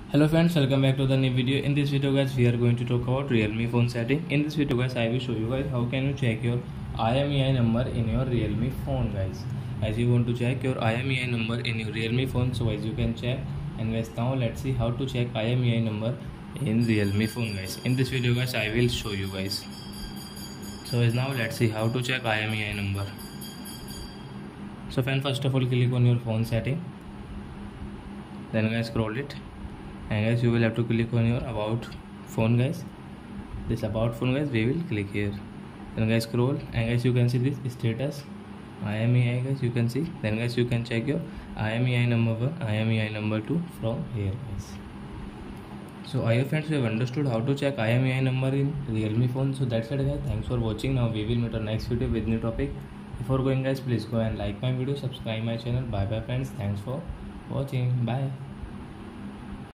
Hello friends, welcome back to the new video. In this video guys, we are going to talk about Realme phone setting. In this video guys, I will show you guys how can you check your IMEI number in your Realme phone guys. As you want to check your IMEI number in your Realme phone, so as you can check. And guys, now let's see how to check IMEI number in Realme phone guys. In this video guys, I will show you guys. So as now let's see how to check IMEI number. So friend, first of all click on your phone setting. Then guys scroll it. And guys you will have to click on your about phone guys. This about phone guys, we will click here. Then guys scroll and guys you can see this status IMEI guys, you can see. Then guys you can check your IMEI number 1, IMEI number 2 from here guys. So I hope friends you have understood how to check IMEI number in Realme phone. So that's it guys, thanks for watching. Now we will meet our next video with new topic. Before going guys, please go and like my video, subscribe my channel. Bye bye friends, thanks for watching. Bye.